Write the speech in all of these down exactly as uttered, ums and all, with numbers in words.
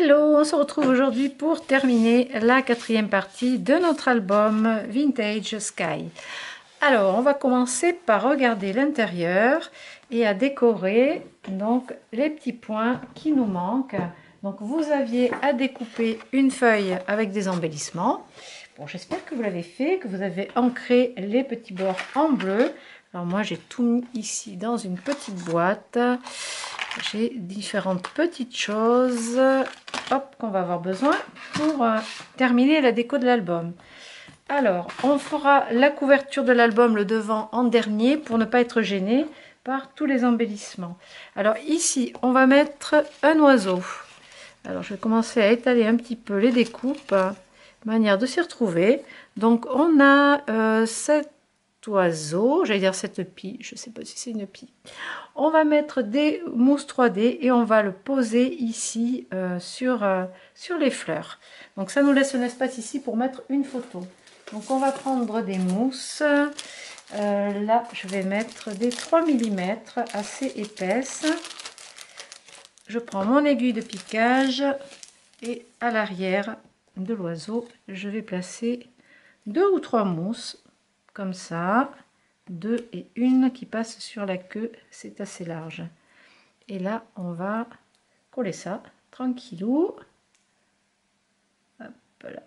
Hello, on se retrouve aujourd'hui pour terminer la quatrième partie de notre album Vintage Sky. Alors, on va commencer par regarder l'intérieur et à décorer donc les petits points qui nous manquent. Donc, vous aviez à découper une feuille avec des embellissements. Bon, j'espère que vous l'avez fait, que vous avez ancré les petits bords en bleu. Alors moi, j'ai tout mis ici dans une petite boîte. J'ai différentes petites choses hop, qu'on va avoir besoin pour euh, terminer la déco de l'album. Alors, on fera la couverture de l'album, le devant en dernier, pour ne pas être gêné par tous les embellissements. Alors ici, on va mettre un oiseau. Alors, je vais commencer à étaler un petit peu les découpes, de manière de s'y retrouver. Donc, on a euh, cet oiseau, j'allais dire cette pie, je ne sais pas si c'est une pie. On va mettre des mousses trois D et on va le poser ici euh, sur, euh, sur les fleurs. Donc ça nous laisse un espace ici pour mettre une photo. Donc on va prendre des mousses. Euh, là, je vais mettre des trois millimètres assez épaisses. Je prends mon aiguille de piquage et à l'arrière de l'oiseau, je vais placer deux ou trois mousses comme ça. Deux et une qui passe sur la queue, c'est assez large. Et là, on va coller ça tranquillou. Hop là.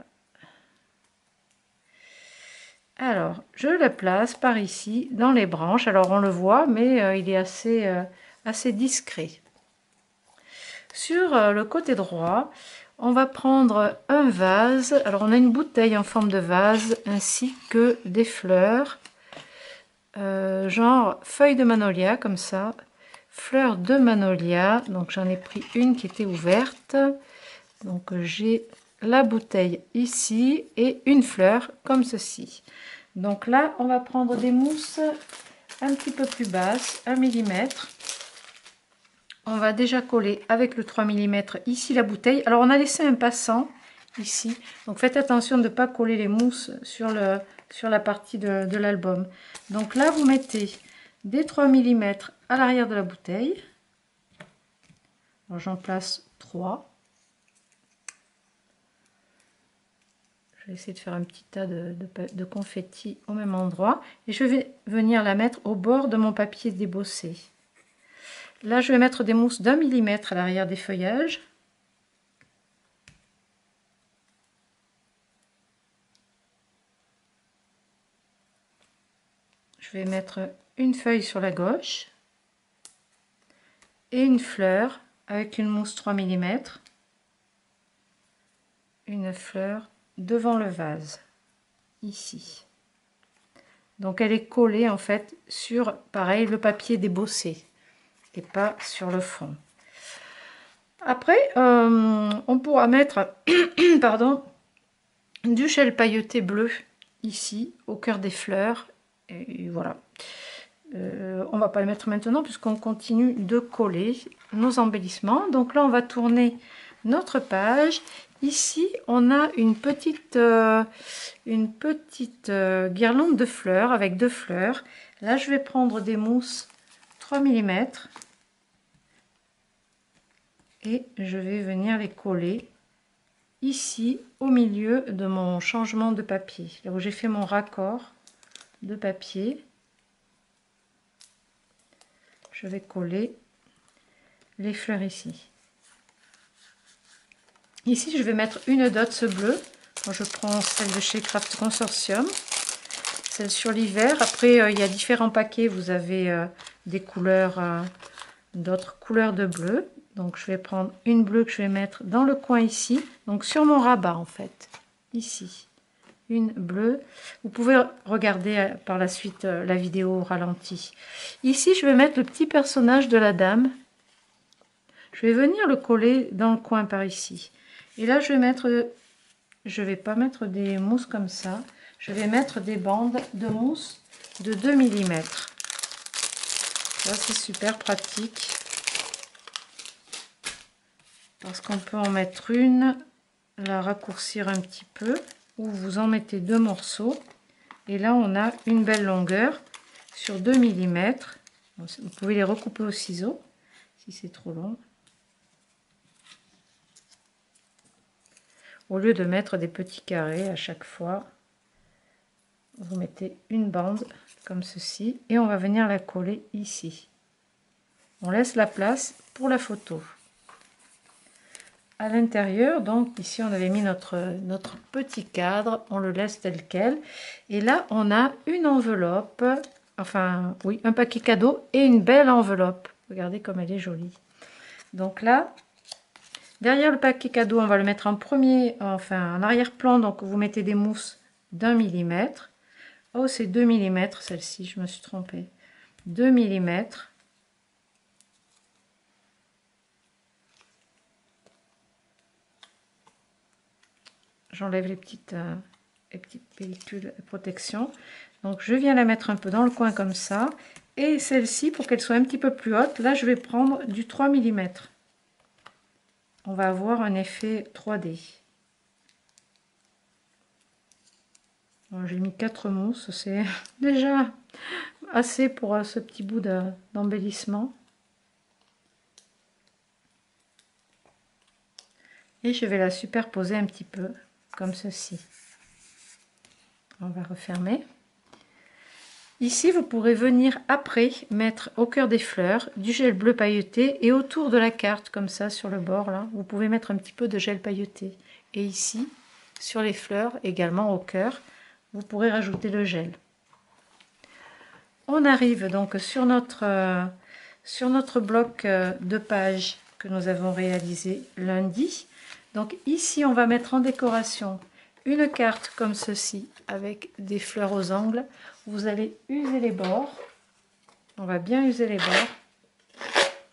Alors, je la place par ici dans les branches. Alors, on le voit, mais euh, il est assez, euh, assez discret. Sur euh, le côté droit, on va prendre un vase. Alors, on a une bouteille en forme de vase ainsi que des fleurs. Euh, genre feuilles de magnolia comme ça, fleurs de magnolia. Donc j'en ai pris une qui était ouverte. Donc j'ai la bouteille ici et une fleur comme ceci. Donc là on va prendre des mousses un petit peu plus basses, un millimètre. On va déjà coller avec le trois millimètres ici la bouteille. Alors on a laissé un passant ici, donc faites attention de ne pas coller les mousses sur le sur la partie de, de l'album. Donc là vous mettez des trois millimètres à l'arrière de la bouteille. J'en place trois. Je vais essayer de faire un petit tas de, de, de confetti au même endroit et je vais venir la mettre au bord de mon papier débossé. Là je vais mettre des mousses d'un millimètre à l'arrière des feuillages. Je vais mettre une feuille sur la gauche et une fleur avec une mousse trois millimètres, une fleur devant le vase ici. Donc elle est collée en fait sur pareil le papier débossé et pas sur le fond. Après euh, on pourra mettre pardon du gel pailleté bleu ici au cœur des fleurs. Et voilà, euh, on va pas le mettre maintenant puisqu'on continue de coller nos embellissements. Donc là on va tourner notre page. Ici on a une petite euh, une petite euh, guirlande de fleurs avec deux fleurs. Là je vais prendre des mousses trois millimètres et je vais venir les coller ici au milieu de mon changement de papier, là où j'ai fait mon raccord de papier. Je vais coller les fleurs ici. Ici, je vais mettre une Dots bleue. Moi, je prends celle de chez Craft Consortium, celle sur l'hiver. Après, euh, il y a différents paquets. Vous avez euh, des couleurs, euh, d'autres couleurs de bleu. Donc, je vais prendre une bleue que je vais mettre dans le coin ici. Donc, sur mon rabat, en fait, ici. Une bleue. Vous pouvez regarder par la suite la vidéo au ralenti. Ici, je vais mettre le petit personnage de la dame. Je vais venir le coller dans le coin par ici. Et là, je vais mettre, je vais pas mettre des mousses comme ça. Je vais mettre des bandes de mousse de deux millimètres. Ça, c'est super pratique. Parce qu'on peut en mettre une, la raccourcir un petit peu. Ou vous en mettez deux morceaux et là on a une belle longueur sur deux millimètres. Vous pouvez les recouper au ciseau si c'est trop long. Au lieu de mettre des petits carrés à chaque fois, vous mettez une bande comme ceci et on va venir la coller ici. On laisse la place pour la photo. À l'intérieur, donc ici on avait mis notre, notre petit cadre, on le laisse tel quel. Et là on a une enveloppe, enfin oui, un paquet cadeau et une belle enveloppe. Regardez comme elle est jolie. Donc là, derrière le paquet cadeau, on va le mettre en premier, enfin en arrière-plan, donc vous mettez des mousses d'un millimètre. Oh, c'est deux millimètres celle-ci, je me suis trompée. deux millimètres. J'enlève les petites, euh, les petites pellicules de protection. Donc je viens la mettre un peu dans le coin comme ça. Et celle-ci, pour qu'elle soit un petit peu plus haute, là je vais prendre du trois millimètres. On va avoir un effet trois D. Bon, j'ai mis quatre mousses, c'est déjà assez pour euh, ce petit bout d'embellissement. Et je vais la superposer un petit peu, comme ceci. On va refermer. Ici, vous pourrez venir après mettre au cœur des fleurs du gel bleu pailleté et autour de la carte, comme ça, sur le bord, là, vous pouvez mettre un petit peu de gel pailleté. Et ici, sur les fleurs, également au cœur, vous pourrez rajouter le gel. On arrive donc sur notre, euh, sur notre bloc euh, de pages que nous avons réalisé lundi. Donc ici, on va mettre en décoration une carte comme ceci avec des fleurs aux angles. Vous allez user les bords. On va bien user les bords.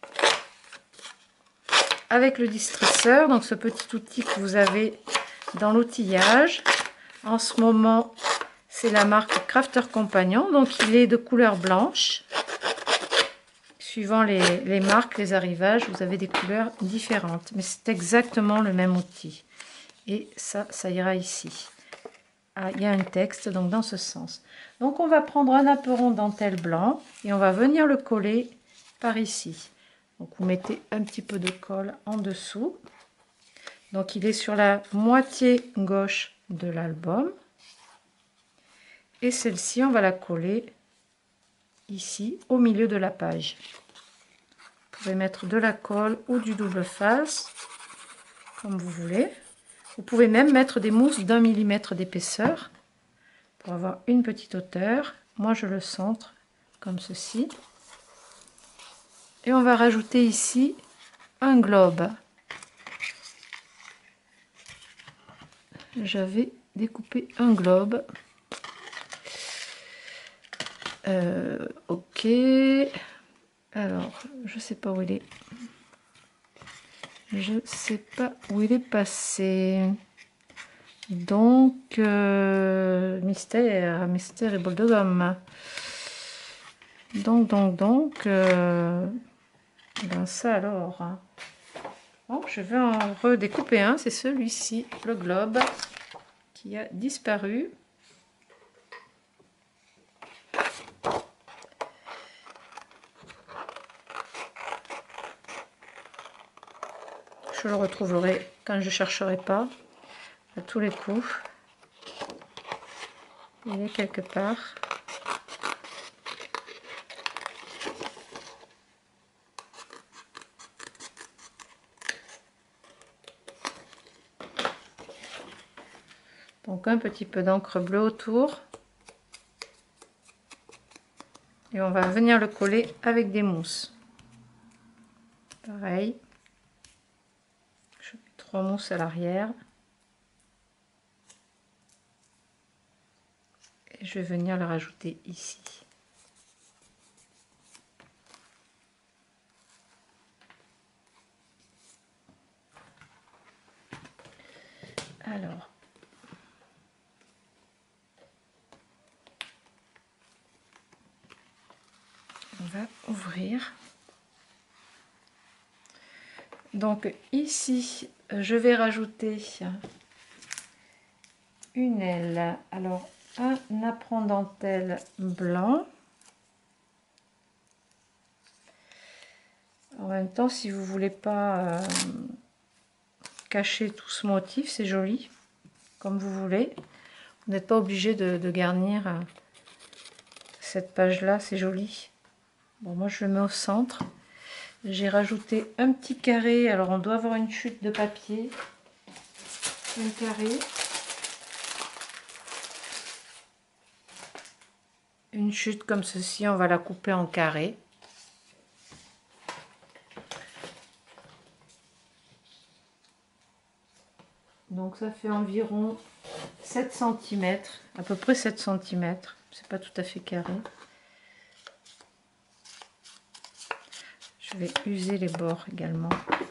Avec le distresseur, donc ce petit outil que vous avez dans l'outillage. En ce moment, c'est la marque Crafter Compagnon. Donc il est de couleur blanche. Suivant les, les marques, les arrivages, vous avez des couleurs différentes. Mais c'est exactement le même outil. Et ça, ça ira ici. Ah, il y a un texte, donc dans ce sens. Donc on va prendre un apperon dentelle blanc et on va venir le coller par ici. Donc vous mettez un petit peu de colle en dessous. Donc il est sur la moitié gauche de l'album. Et celle-ci, on va la coller ici, au milieu de la page. Vous pouvez mettre de la colle ou du double face, comme vous voulez. Vous pouvez même mettre des mousses d'un millimètre d'épaisseur pour avoir une petite hauteur. Moi, je le centre comme ceci. Et on va rajouter ici un globe. J'avais découpé un globe. Euh, ok. Alors, je sais pas où il est. Je sais pas où il est passé. Donc, euh, mystère, mystère et bol de gomme. Donc, donc, donc, euh, ben ça alors. Bon, je vais en redécouper un, c'est celui-ci, le globe, qui a disparu. Je le retrouverai quand je chercherai pas, à tous les coups. Il est quelque part. Donc un petit peu d'encre bleue autour. Et on va venir le coller avec des mousses. Pareil. Je mets trois mousses à l'arrière. Et je vais venir le rajouter ici. Alors. On va ouvrir. Donc ici, je vais rajouter une aile. Alors, un apron dentelle blanc. En même temps, si vous voulez pas, euh, cacher tout ce motif, c'est joli, comme vous voulez. Vous n'êtes pas obligé de, de garnir euh, cette page-là, c'est joli. Bon, moi je le mets au centre. J'ai rajouté un petit carré, alors on doit avoir une chute de papier. Un carré. Une chute comme ceci, on va la couper en carré. Donc ça fait environ sept centimètres, à peu près sept centimètres. C'est pas tout à fait carré. Je vais user les bords également.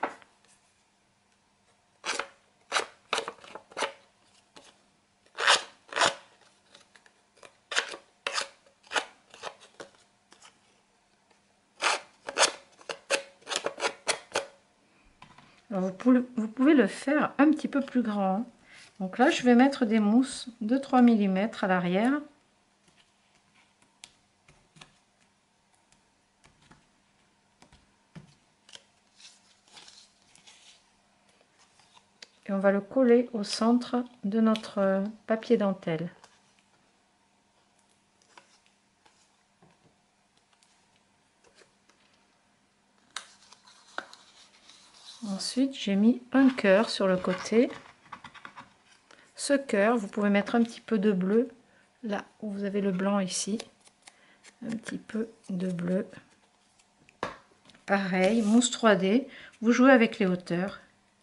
Alors vous, pouvez, vous pouvez le faire un petit peu plus grand. Donc là, je vais mettre des mousses de trois millimètres à l'arrière. Et on va le coller au centre de notre papier dentelle. Ensuite, j'ai mis un cœur sur le côté. Ce cœur, vous pouvez mettre un petit peu de bleu, là où vous avez le blanc ici. Un petit peu de bleu. Pareil, mousse trois D, vous jouez avec les hauteurs.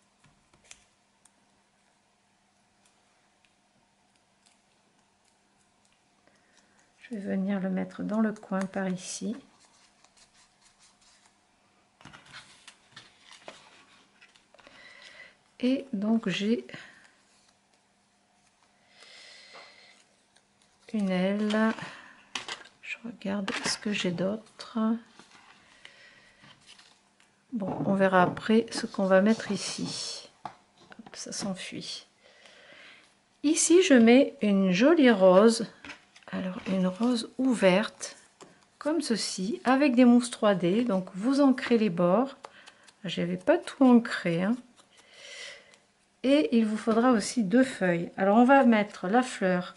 Je vais venir le mettre dans le coin par ici. Et donc j'ai une aile. Je regarde ce que j'ai d'autre. Bon, on verra après ce qu'on va mettre ici. Hop, ça s'enfuit. Ici, je mets une jolie rose. Alors, une rose ouverte, comme ceci, avec des mousses trois D. Donc, vous ancrez les bords. Je n'avais pas tout ancré, hein. Et il vous faudra aussi deux feuilles. Alors, on va mettre la fleur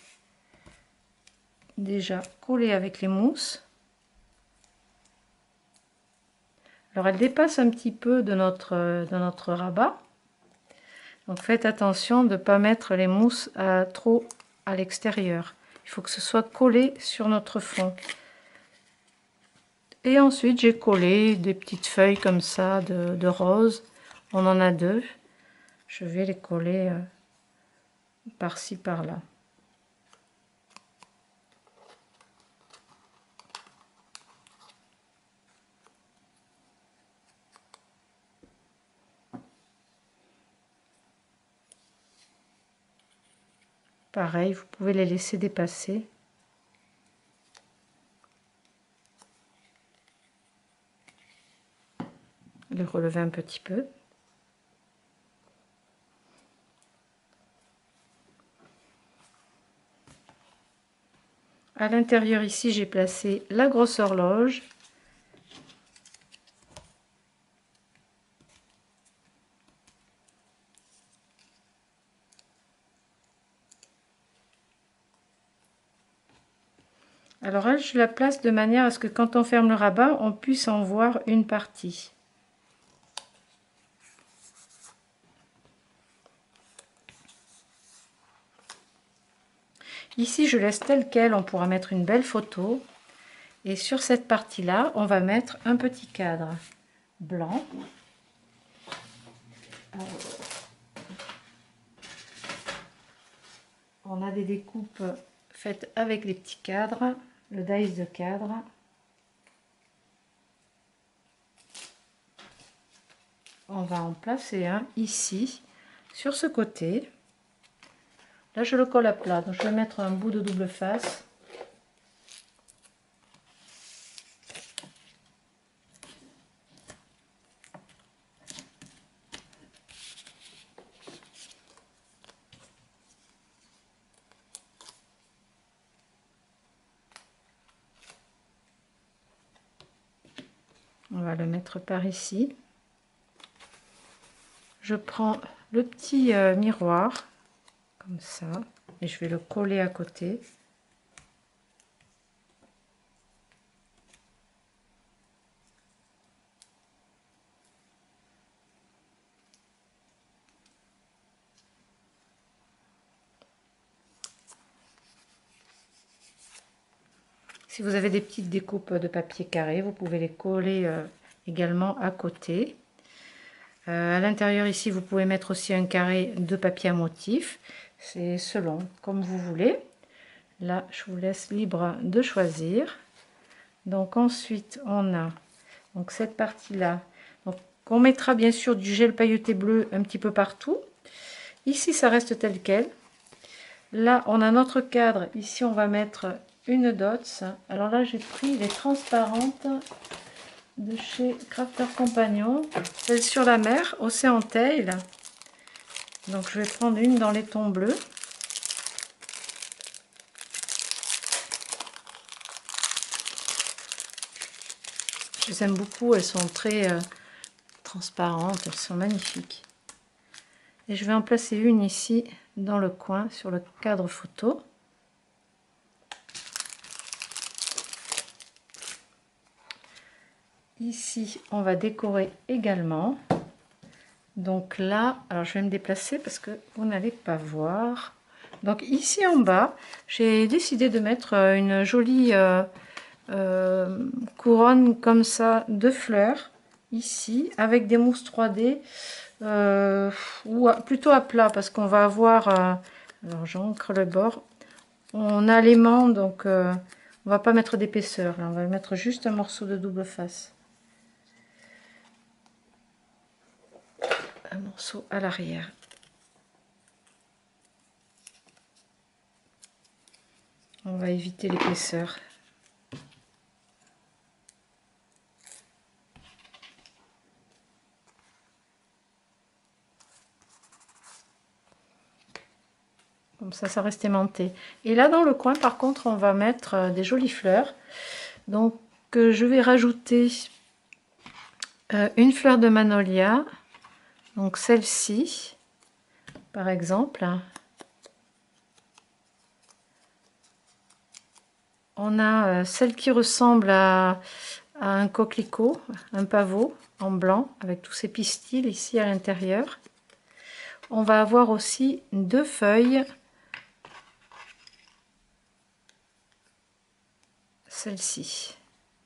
déjà collée avec les mousses. Alors, elle dépasse un petit peu de notre, de notre rabat. Donc, faites attention de ne pas mettre les mousses à, trop à l'extérieur. Il faut que ce soit collé sur notre fond. Et ensuite, j'ai collé des petites feuilles comme ça de, de rose. On en a deux. Je vais les coller euh, par-ci, par-là. Pareil, vous pouvez les laisser dépasser. Les relever un petit peu. À l'intérieur ici, j'ai placé la grosse horloge. Alors elle, je la place de manière à ce que quand on ferme le rabat, on puisse en voir une partie. Ici, je laisse tel quel, on pourra mettre une belle photo. Et sur cette partie-là, on va mettre un petit cadre blanc. Alors, on a des découpes faites avec les petits cadres, le dice de cadre. On va en placer un ici, sur ce côté. Là, je le colle à plat, donc je vais mettre un bout de double face. On va le mettre par ici. Je prends le petit euh, miroir, comme ça, et je vais le coller à côté. Si vous avez des petites découpes de papier carré, vous pouvez les coller euh, également à côté. Euh, à l'intérieur ici, vous pouvez mettre aussi un carré de papier à motif. C'est selon, comme vous voulez. Là, je vous laisse libre de choisir. Donc ensuite, on a donc cette partie-là. Donc on mettra bien sûr du gel pailleté bleu un petit peu partout. Ici, ça reste tel quel. Là, on a notre cadre. Ici, on va mettre une dots. Alors là, j'ai pris les transparentes de chez Crafter Compagnon, celle sur la mer, Océan Tail. Donc je vais prendre une dans les tons bleus. Je les aime beaucoup, elles sont très euh, transparentes, elles sont magnifiques. Et je vais en placer une ici dans le coin sur le cadre photo. Ici, on va décorer également. Donc là, alors je vais me déplacer parce que vous n'allez pas voir. Donc ici en bas, j'ai décidé de mettre une jolie euh, euh, couronne comme ça de fleurs ici avec des mousses trois D euh, ou à, plutôt à plat parce qu'on va avoir. Euh, alors j'encre le bord. On a l'aimant donc euh, on va pas mettre d'épaisseur là, on va mettre juste un morceau de double face. Un morceau à l'arrière. On va éviter l'épaisseur. Comme ça, ça reste aimanté. Et là, dans le coin, par contre, on va mettre des jolies fleurs. Donc, euh, je vais rajouter euh, une fleur de magnolia. Donc, celle-ci, par exemple. On a euh, celle qui ressemble à, à un coquelicot, un pavot en blanc, avec tous ces pistils ici à l'intérieur. On va avoir aussi deux feuilles. Celle-ci.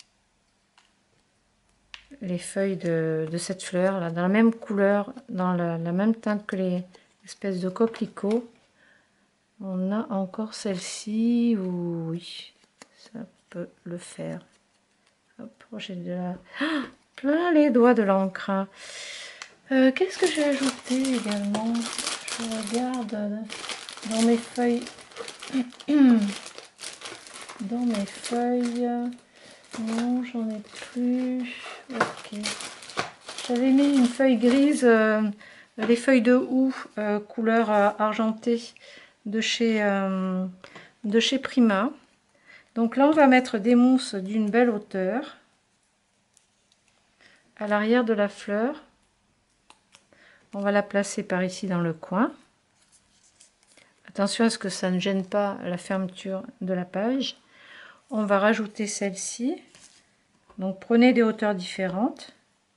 Les feuilles de, de cette fleur, là, dans la même couleur, dans la, la même teinte que les espèces de coquelicots. On a encore celle-ci, oui, ça peut le faire. Hop, j'ai de la... Ah, plein les doigts de l'encre. Euh, Qu'est-ce que j'ai ajouté également? Je regarde dans mes feuilles. Dans mes feuilles. Non, j'en ai plus. Ok. J'avais mis une feuille grise, euh, les feuilles de houx, euh, couleur euh, argentée de chez, euh, de chez Prima. Donc là, on va mettre des mousses d'une belle hauteur à l'arrière de la fleur. On va la placer par ici dans le coin. Attention à ce que ça ne gêne pas la fermeture de la page. On va rajouter celle-ci. Donc prenez des hauteurs différentes.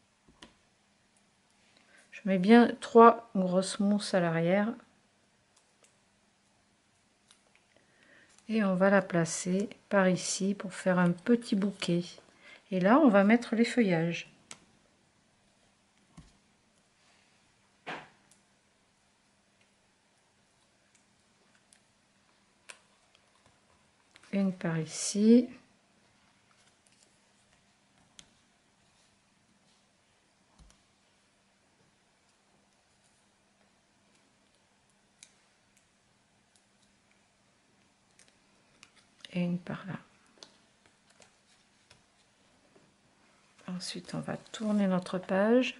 Je mets bien trois grosses mousses à l'arrière. Et on va la placer par ici pour faire un petit bouquet. Et là, on va mettre les feuillages. Une par ici. Et une par là. Ensuite, on va tourner notre page.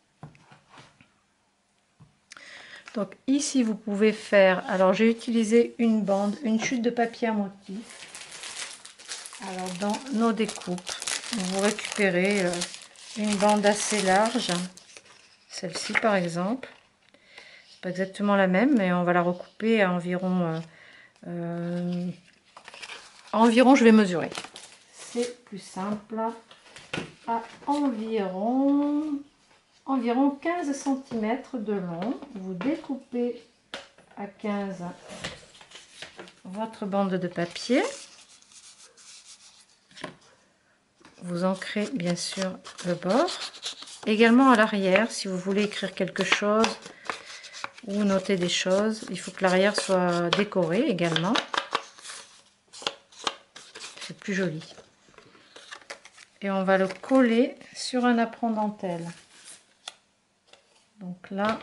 Donc ici, vous pouvez faire... Alors, j'ai utilisé une bande, une chute de papier à motif. Alors, dans nos découpes, vous récupérez euh, une bande assez large. Celle-ci, par exemple. pas exactement la même, mais on va la recouper à environ euh, euh, à environ, je vais mesurer, c'est plus simple, à environ environ quinze centimètres de long. Vous découpez à quinze votre bande de papier, vous ancrez bien sûr le bord, également à l'arrière si vous voulez écrire quelque chose ou noter des choses, il faut que l'arrière soit décoré également, c'est plus joli. Et on va le coller sur un apron dentelle. Donc là,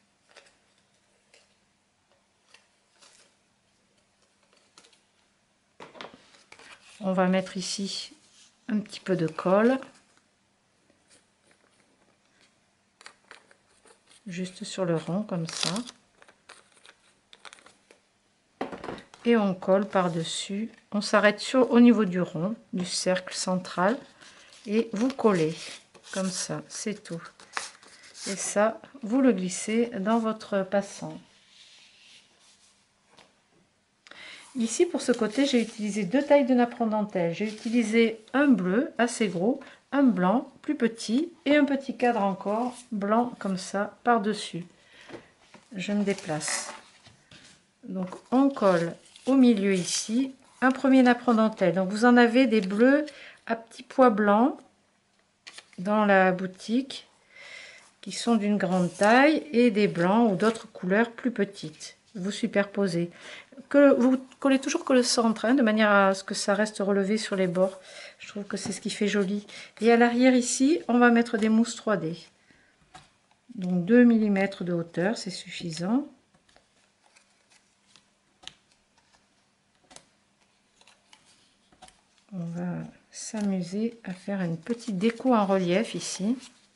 on va mettre ici un petit peu de colle, juste sur le rond comme ça. Et on colle par-dessus. On s'arrête sur au niveau du rond, du cercle central. Et vous collez comme ça, c'est tout. Et ça, vous le glissez dans votre passant. Ici, pour ce côté, j'ai utilisé deux tailles de napperon dentelle. J'ai utilisé un bleu assez gros, un blanc plus petit et un petit cadre encore blanc comme ça par-dessus. Je me déplace. Donc, on colle au milieu ici un premier napperon dentelle. Donc, vous en avez des bleus à petits pois blancs dans la boutique qui sont d'une grande taille et des blancs ou d'autres couleurs plus petites. Vous superposez. Que vous collez toujours que le centre, hein, de manière à ce que ça reste relevé sur les bords. Je trouve que c'est ce qui fait joli. Et à l'arrière ici, on va mettre des mousses trois D. Donc deux millimètres de hauteur, c'est suffisant. On va s'amuser à faire une petite déco en relief ici.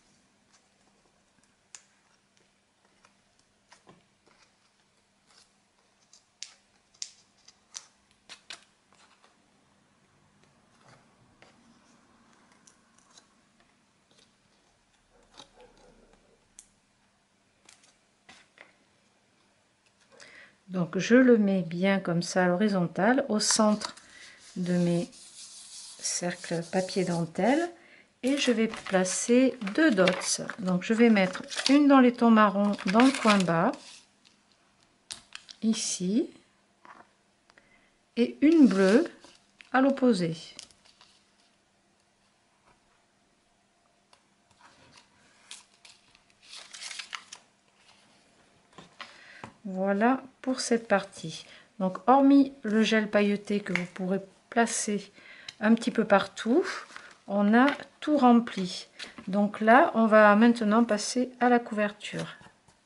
Donc je le mets bien comme ça à l'horizontale, au centre de mes cercles papier dentelle, et je vais placer deux dots. Donc je vais mettre une dans les tons marrons dans le coin bas, ici, et une bleue à l'opposé. Voilà pour cette partie. Donc hormis le gel pailleté que vous pourrez placer un petit peu partout, on a tout rempli. Donc là, on va maintenant passer à la couverture.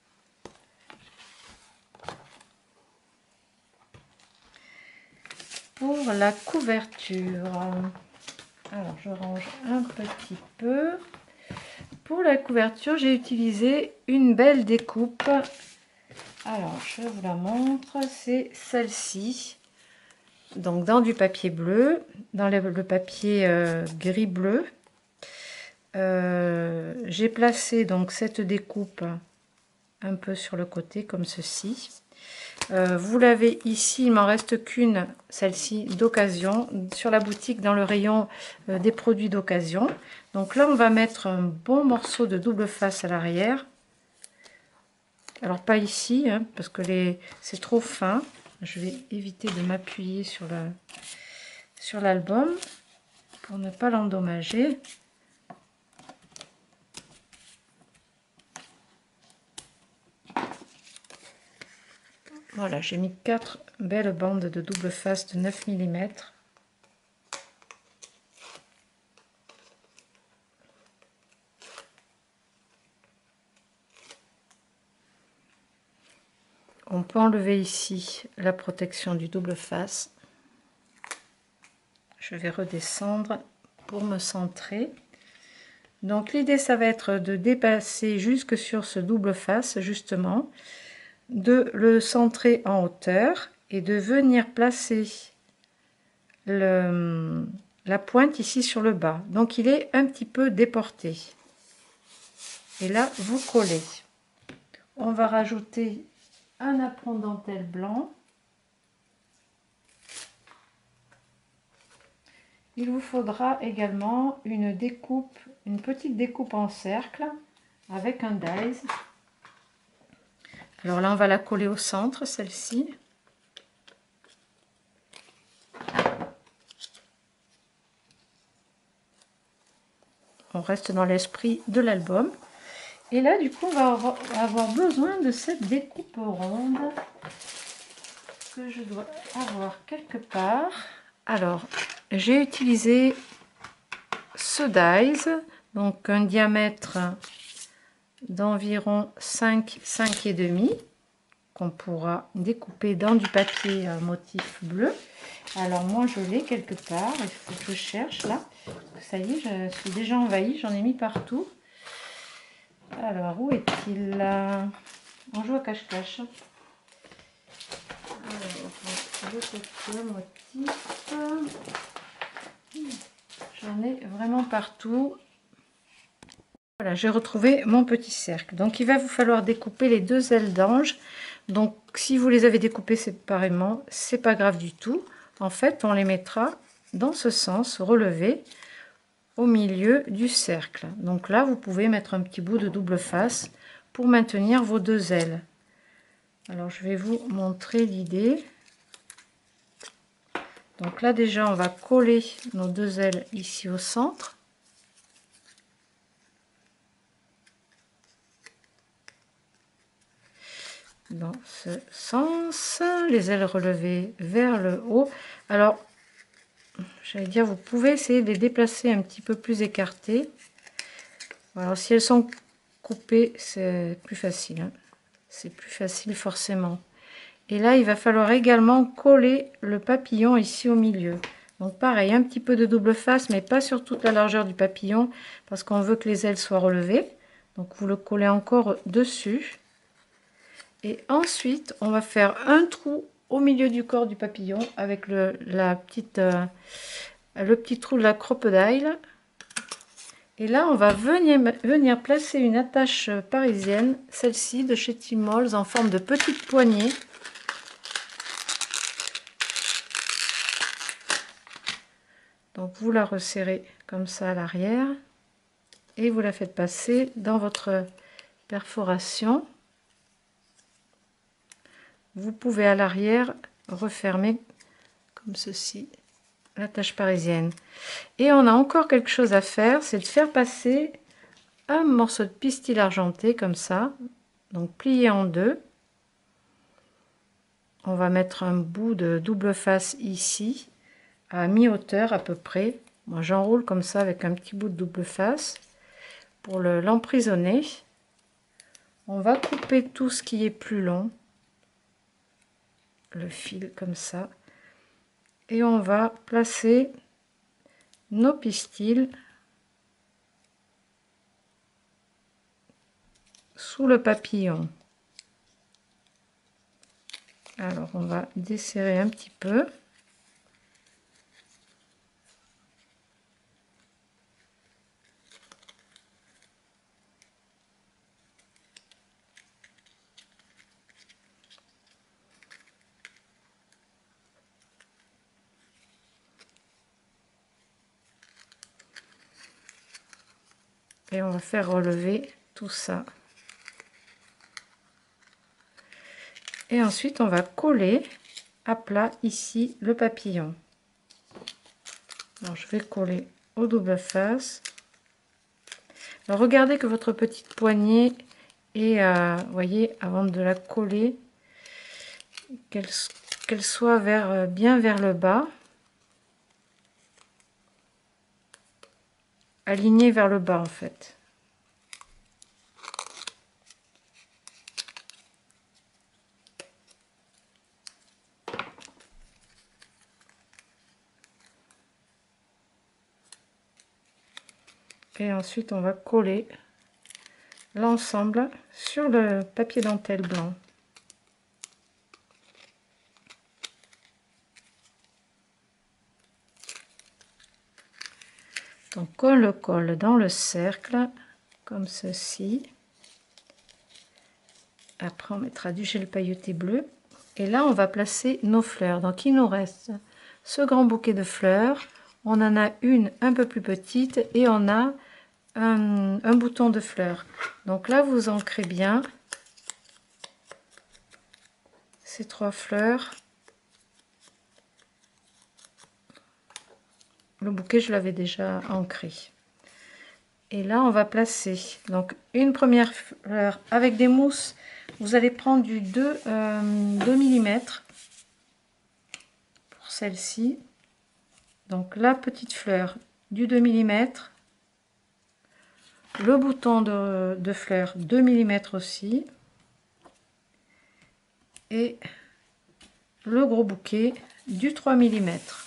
Pour la couverture, alors je range un petit peu. Pour la couverture, j'ai utilisé une belle découpe. Alors, je vous la montre, c'est celle-ci. Donc, dans du papier bleu, dans le, le papier euh, gris-bleu, euh, j'ai placé donc cette découpe un peu sur le côté, comme ceci. Euh, vous l'avez ici, il m'en reste qu'une, celle-ci, d'occasion, sur la boutique, dans le rayon euh, des produits d'occasion. Donc là, on va mettre un bon morceau de double face à l'arrière. Alors pas ici, hein, parce que les c'est trop fin. Je vais éviter de m'appuyer sur la sur l'album pour ne pas l'endommager. Voilà, j'ai mis quatre belles bandes de double face de neuf millimètres. On peut enlever ici la protection du double face. Je vais redescendre pour me centrer. Donc l'idée, ça va être de dépasser jusque sur ce double face, justement, de le centrer en hauteur et de venir placer le, la pointe ici sur le bas. Donc il est un petit peu déporté. Et là, vous collez. on va rajouter un apron dentelle blanc. Il vous faudra également une découpe, une petite découpe en cercle avec un dies. Alors là, on va la coller au centre, celle-ci. On reste dans l'esprit de l'album. Et là, du coup, on va avoir besoin de cette découpe ronde que je dois avoir quelque part. Alors, j'ai utilisé ce dies, donc un diamètre d'environ cinq, cinq et demi, qu'on pourra découper dans du papier motif bleu. Alors moi, je l'ai quelque part, il faut que je cherche là. Ça y est, je suis déjà envahie, j'en ai mis partout. Alors, où est-il là? On joue à cache-cache. Alors, le papier motif. J'en ai vraiment partout. Voilà, j'ai retrouvé mon petit cercle. Donc, il va vous falloir découper les deux ailes d'ange. Donc, si vous les avez découpées séparément, c'est pas grave du tout. En fait, on les mettra dans ce sens, relevés, au milieu du cercle. Donc là, vous pouvez mettre un petit bout de double face pour maintenir vos deux ailes. Alors, je vais vous montrer l'idée. Donc là, déjà, on va coller nos deux ailes ici au centre. Dans ce sens, les ailes relevées vers le haut. Alors, j'allais dire, vous pouvez essayer de les déplacer un petit peu plus écartées. Alors, si elles sont coupées, c'est plus facile. Hein. C'est plus facile forcément. Et là, il va falloir également coller le papillon ici au milieu. Donc pareil, un petit peu de double face, mais pas sur toute la largeur du papillon, parce qu'on veut que les ailes soient relevées. Donc vous le collez encore dessus. Et ensuite, on va faire un trou au milieu du corps du papillon avec le, la petite, euh, le petit trou de la crocodile. Et là, on va venir, venir placer une attache parisienne, celle-ci de chez Tmall, en forme de petite poignée. Donc vous la resserrez comme ça à l'arrière et vous la faites passer dans votre perforation. Vous pouvez à l'arrière refermer comme ceci l'attache parisienne. Et on a encore quelque chose à faire, c'est de faire passer un morceau de pistil argenté comme ça, donc plié en deux. On va mettre un bout de double face ici, à mi-hauteur à peu près. Moi j'enroule comme ça avec un petit bout de double face pour l'emprisonner. On va couper tout ce qui est plus long, le fil comme ça, et on va placer nos pistils sous le papillon. Alors on va desserrer un petit peu. Et on va faire relever tout ça. Et ensuite, on va coller à plat ici le papillon. Alors, je vais coller au double face. Alors, regardez que votre petite poignée est, euh, voyez, avant de la coller, qu'elle qu'elle soit vers, bien vers le bas. Alignée vers le bas, en fait. Et ensuite, on va coller l'ensemble sur le papier dentelle blanc. Donc, on le colle dans le cercle, comme ceci. Après, on mettra du gel pailleté bleu. Et là, on va placer nos fleurs. Donc, il nous reste ce grand bouquet de fleurs. On en a une un peu plus petite et on a un, un bouton de fleurs. Donc là, vous ancrez bien ces trois fleurs. Le bouquet, je l'avais déjà ancré. Et là, on va placer donc une première fleur avec des mousses. Vous allez prendre du deux millimètres pour celle-ci. Donc la petite fleur du deux millimètres. Le bouton de, de fleur deux millimètres aussi. Et le gros bouquet du trois millimètres.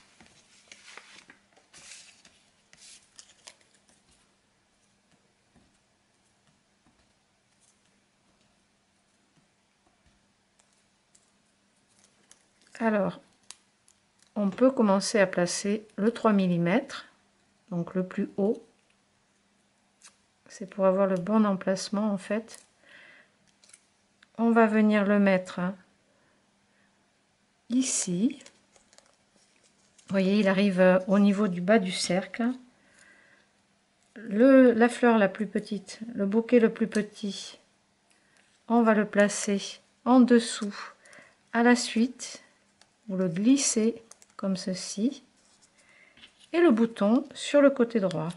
Alors, on peut commencer à placer le trois millimètres, donc le plus haut. C'est pour avoir le bon emplacement en fait. On va venir le mettre ici. Vous voyez, il arrive au niveau du bas du cercle. Le, la fleur la plus petite, le bouquet le plus petit, on va le placer en dessous à la suite. Vous le glissez comme ceci et le bouton sur le côté droit.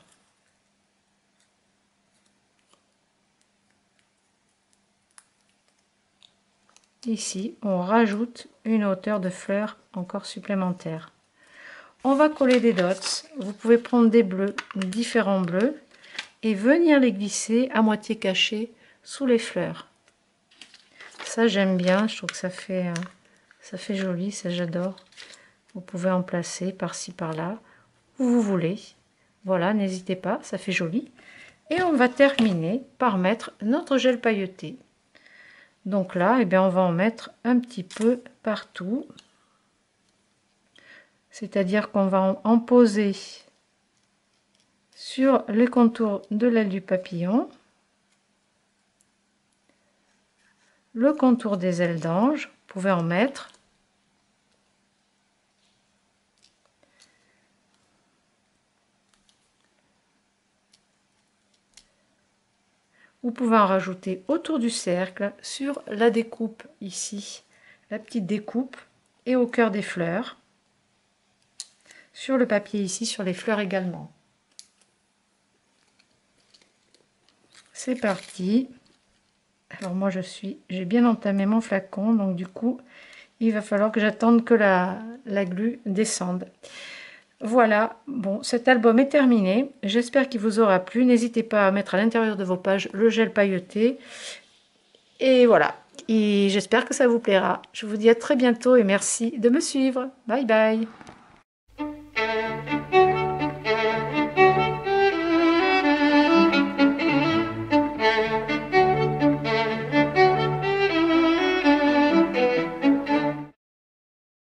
Ici, on rajoute une hauteur de fleurs encore supplémentaire. On va coller des dots. Vous pouvez prendre des bleus, différents bleus, et venir les glisser à moitié cachés sous les fleurs. Ça, j'aime bien. Je trouve que ça fait, euh, ça fait joli. Ça, j'adore. Vous pouvez en placer par-ci, par-là, où vous voulez. Voilà, n'hésitez pas, ça fait joli. Et on va terminer par mettre notre gel pailleté. Donc là, eh bien, on va en mettre un petit peu partout. C'est-à-dire qu'on va en, en poser sur les contours de l'aile du papillon, le contour des ailes d'ange, vous pouvez en mettre. Vous pouvez en rajouter autour du cercle, sur la découpe ici, la petite découpe, et au cœur des fleurs. Sur le papier ici, sur les fleurs également. C'est parti. Alors moi je suis, j'ai bien entamé mon flacon, donc du coup, il va falloir que j'attende que la, la glu descende. Voilà, bon, cet album est terminé. J'espère qu'il vous aura plu. N'hésitez pas à mettre à l'intérieur de vos pages le gel pailleté. Et voilà, et j'espère que ça vous plaira. Je vous dis à très bientôt et merci de me suivre. Bye bye.